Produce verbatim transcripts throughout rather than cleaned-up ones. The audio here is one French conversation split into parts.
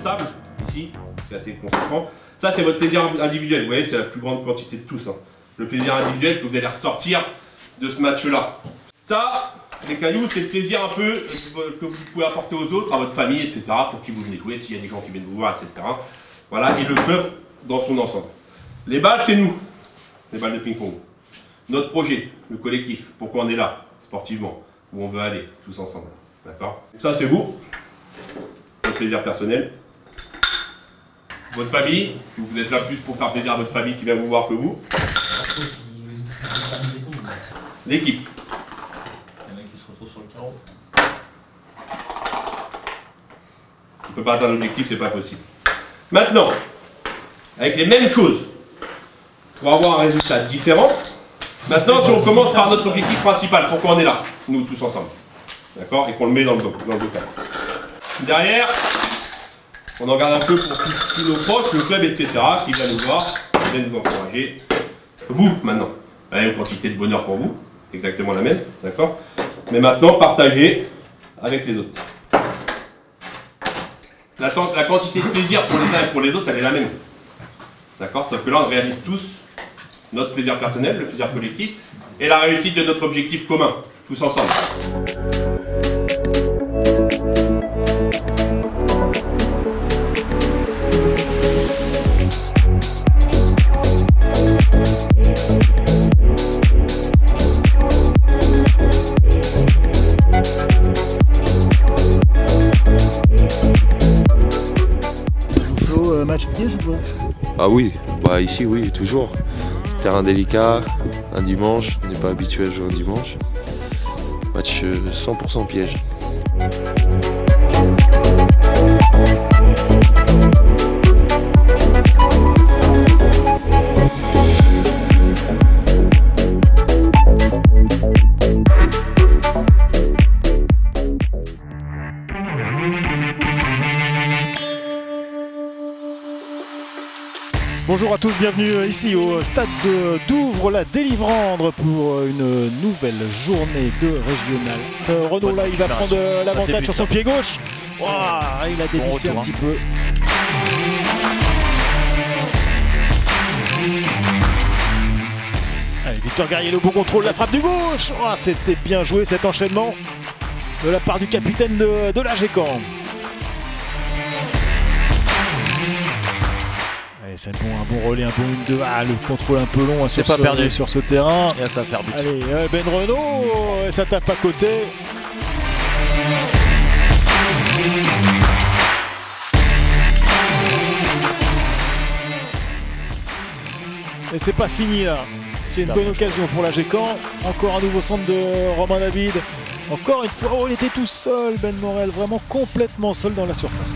sable, ici, c'est assez conséquent. Ça, c'est votre plaisir individuel. Vous voyez, c'est la plus grande quantité de tous. Hein. Le plaisir individuel que vous allez ressortir de ce match-là. Ça, les cailloux, c'est le plaisir un peu que vous pouvez apporter aux autres, à votre famille, et cetera, pour qui vous venez jouer, s'il y a des gens qui viennent vous voir, et cetera. Voilà, et le club dans son ensemble. Les balles, c'est nous, les balles de ping-pong. Notre projet, le collectif, pourquoi on est là, sportivement, où on veut aller, tous ensemble. D'accord? Ça, c'est vous, votre plaisir personnel. Votre famille, vous êtes là plus pour faire plaisir à votre famille qui vient vous voir que vous. L'équipe. Il y en a qui se retrouvent sur le carreau. On ne peut pas atteindre l'objectif, c'est pas possible. Maintenant, avec les mêmes choses, pour avoir un résultat différent, maintenant, si on commence par notre objectif principal, pourquoi on est là, nous tous ensemble, d'accord, et qu'on le met dans le, dans le bocal. Derrière, on en garde un peu pour tous, tous nos proches, le club, et cetera, qui vient nous voir, qui vient nous encourager. Vous, maintenant, la même quantité de bonheur pour vous, exactement la même, d'accord, mais maintenant, partagez avec les autres. La, la quantité de plaisir pour les uns et pour les autres, elle est la même. D'accord? Sauf que là, on réalise tous notre plaisir personnel, le plaisir collectif, et la réussite de notre objectif commun, tous ensemble. Match piège ou pas? Ah oui, bah ici oui, toujours. C'est terrain délicat, un dimanche, on n'est pas habitué à jouer un dimanche. Match cent pour cent piège. Bonjour à tous, bienvenue ici au stade de Douvres, la Délivrande pour une nouvelle journée de régional. Euh, Renaud là il va prendre l'avantage sur son pied gauche. Wow, il a dévissé un petit peu. Allez, Victor Guerrier, le bon contrôle, la frappe du gauche. Oh, c'était bien joué cet enchaînement de la part du capitaine de, de l'A G Caen. C'est bon, un bon relais, un bon une deux. Ah, le contrôle un peu long hein, c'est pas perdu sur ce terrain. Et là, ça va faire but. Allez, Ben Renaud, ça tape à côté. Et c'est pas fini là. C'est une bonne occasion pour l'A G Caen. Encore un nouveau centre de Romain David. Encore une fois, oh, il était tout seul, Ben Morel, vraiment complètement seul dans la surface.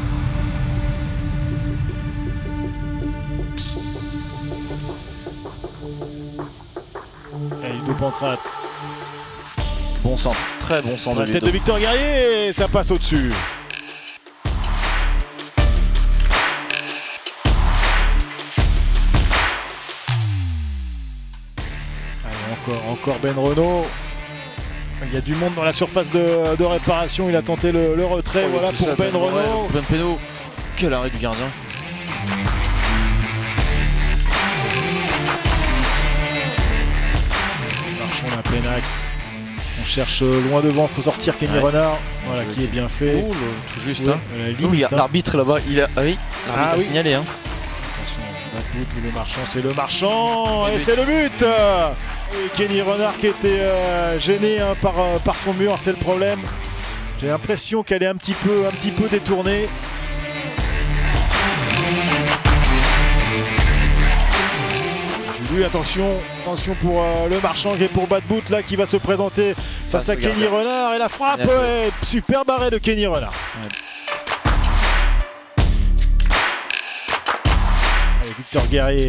De Pancrate. Bon centre, très bon centre. La tête de Victor Guerrier, ça passe au-dessus. Encore, encore Ben Renaud. Il y a du monde dans la surface de, de réparation. Il a tenté le, le retrait. Oh, voilà pour Ben, ben Renaud. Ben Renaud. Quel arrêt du gardien. On a plein axe. On cherche loin devant, il faut sortir Kenny ouais. Renard. Voilà qui est bien fait. Oh, le, tout juste. Oui, hein. Il y a l'arbitre là-bas. Il a, ah oui, l'arbitre ah, a oui. signalé. Hein. Attention, le marchand, c'est le marchand. Et, et c'est le but. Et Kenny Renard qui était euh, gêné hein, par, euh, par son mur, c'est le problème. J'ai l'impression qu'elle est un petit peu, un petit peu détournée. Attention, attention pour euh, le marchand et pour Badbout là qui va se présenter face ah, à Kenny Renard et la frappe ouais, superbe arrêt de Kenny Renard. Ouais. Allez, Victor Guerrier.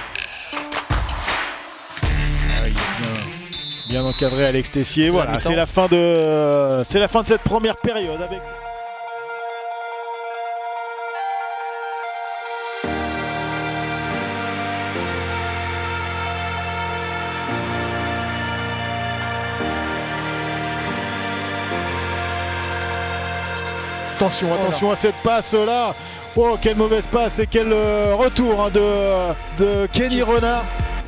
Ah, il est bien, bien encadré Alex Tessier. Voilà, c'est la fin de euh, c'est la fin de cette première période avec. Attention, attention à cette passe là. Oh, quelle mauvaise passe et quel euh, retour hein, de, de Kenny Renard.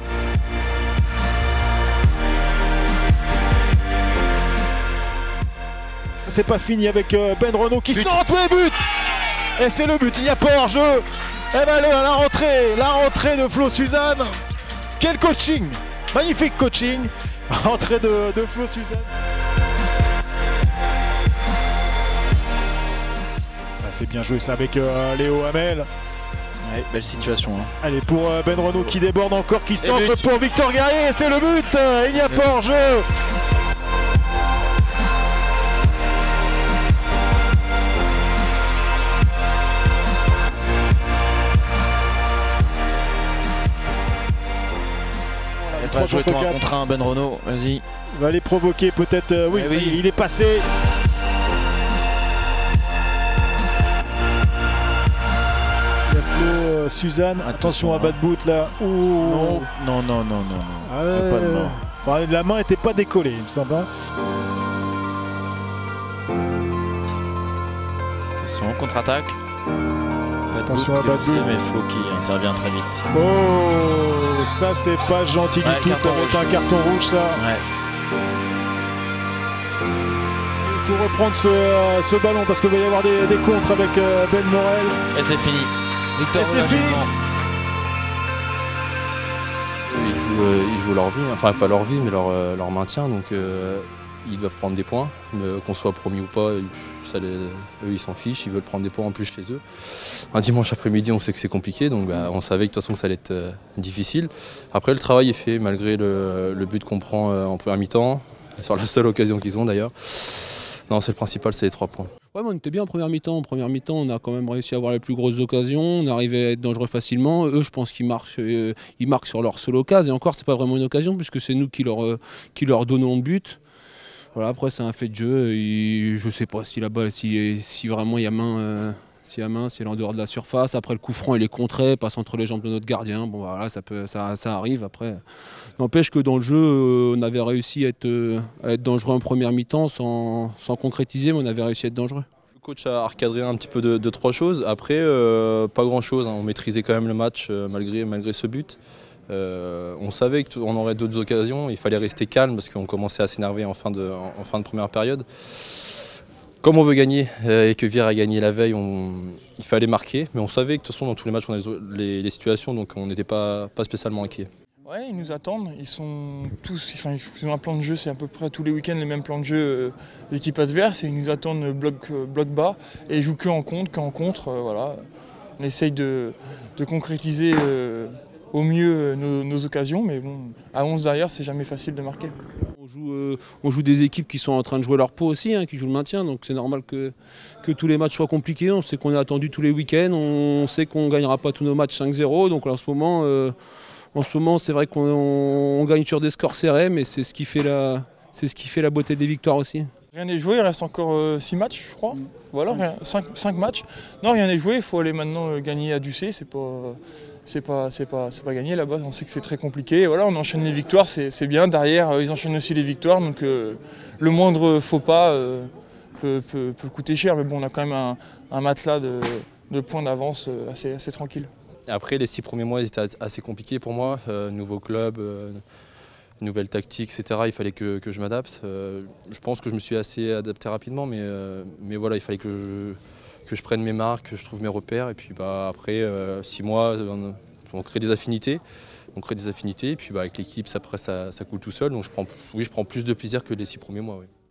C'est pas fini avec euh, Ben Renaud qui sort tous les buts. Et c'est le but, il n'y a pas hors-jeu. Et ben là, la rentrée, la rentrée de Flo Suzanne. Quel coaching, magnifique coaching. Rentrée de, de Flo Suzanne. Ah, c'est bien joué ça avec euh, Léo Hamel. Ouais, belle situation. Hein. Allez, pour euh, Ben Renaud qui déborde encore, qui centre pour Victor Guerrier. C'est le but, il n'y a pas hors-jeu. Il va jouer toi un contre un, Ben Renaud, vas-y. Il va les provoquer peut-être, euh, oui, eh oui, il est passé. Il y a Flo, euh, Suzanne, attention, attention à bas de bout là. Ouh. Non, non, non, non, non. Ah ouais. Pas de main. Enfin, la main n'était pas décollée, il me semble. Hein. Attention, contre-attaque. Attention à bas de bout. Mais Flo qui intervient très vite. Oh, ça c'est pas gentil ouais, du tout, ça va être un carton rouge ça. Ouais. Il faut reprendre ce, euh, ce ballon parce qu'il va y avoir des, des contres avec euh, Ben Morel. Et c'est fini. Victor, et c'est fini. Ils jouent, euh, ils jouent leur vie, enfin pas leur vie mais leur, euh, leur maintien, donc euh, ils doivent prendre des points, qu'on soit promis ou pas, ça les, eux ils s'en fichent, ils veulent prendre des points en plus chez eux. Un dimanche après-midi on sait que c'est compliqué, donc bah, on savait de toute façon que ça allait être euh, difficile. Après le travail est fait malgré le, le but qu'on prend euh, en première mi-temps, sur la seule occasion qu'ils ont d'ailleurs. Non, c'est le principal, c'est les trois points. Ouais, on était bien en première mi-temps. En première mi-temps, on a quand même réussi à avoir les plus grosses occasions. On arrivait à être dangereux facilement. Eux, je pense qu'ils marquent, euh, ils marquent sur leur seule occasion. Et encore, c'est pas vraiment une occasion puisque c'est nous qui leur, euh, qui leur donnons le but. Voilà, après, c'est un fait de jeu. Et je sais pas si là-bas, si, si vraiment il y a main, euh, si y a main, c'est en dehors de la surface. Après, le coup franc, il est contré, passe entre les jambes de notre gardien. Bon, voilà, ça peut, ça, ça arrive. Après, n'empêche que dans le jeu, euh, on avait réussi à être, euh, à être dangereux en première mi-temps sans, sans concrétiser, mais on avait réussi à être dangereux. Le coach a recadré un petit peu de, de trois choses. Après, euh, pas grand-chose. Hein. On maîtrisait quand même le match euh, malgré, malgré ce but. Euh, on savait qu'on aurait d'autres occasions. Il fallait rester calme parce qu'on commençait à s'énerver en, fin de, en, en fin de première période. Comme on veut gagner euh, et que Vire a gagné la veille, on, il fallait marquer. Mais on savait que de toute façon, dans tous les matchs, on avait les, les situations, donc on n'était pas, pas spécialement inquiets. Ouais, ils nous attendent, ils sont tous, enfin, ils ont un plan de jeu, c'est à peu près tous les week-ends les mêmes plans de jeu euh, l'équipe adverse et ils nous attendent bloc, euh, bloc bas et ils jouent que en contre, qu'en contre, euh, voilà. On essaye de, de concrétiser euh, au mieux euh, nos, nos occasions, mais bon, à onze derrière, c'est jamais facile de marquer. On joue, euh, on joue des équipes qui sont en train de jouer leur peau aussi, hein, qui jouent le maintien, donc c'est normal que, que tous les matchs soient compliqués. On sait qu'on est attendu tous les week-ends, on sait qu'on ne gagnera pas tous nos matchs cinq zéro, donc là, en ce moment... Euh, En ce moment, c'est vrai qu'on on gagne sur des scores serrés, mais c'est ce qui fait la, c'est ce qui fait la beauté des victoires aussi. Rien n'est joué, il reste encore six matchs, je crois. Voilà, cinq matchs. Non, rien n'est joué, il faut aller maintenant gagner à Ducé. C'est pas, c'est pas, c'est pas, c'est pas gagné là-bas. On sait que c'est très compliqué. Voilà, on enchaîne les victoires, c'est bien. Derrière, ils enchaînent aussi les victoires, donc euh, le moindre faux pas euh, peut, peut, peut coûter cher. Mais bon, on a quand même un, un matelas de, de points d'avance assez, assez tranquille. Après, les six premiers mois ils étaient assez compliqués pour moi. Euh, nouveau club, euh, nouvelle tactique, et cetera. Il fallait que, que je m'adapte. Euh, je pense que je me suis assez adapté rapidement, mais, euh, mais voilà, il fallait que je, que je prenne mes marques, que je trouve mes repères. Et puis bah, après, euh, six mois, on, on crée des affinités. On crée des affinités, et puis bah, avec l'équipe, après, ça, ça coule tout seul. Donc je prends, oui, je prends plus de plaisir que les six premiers mois. Oui.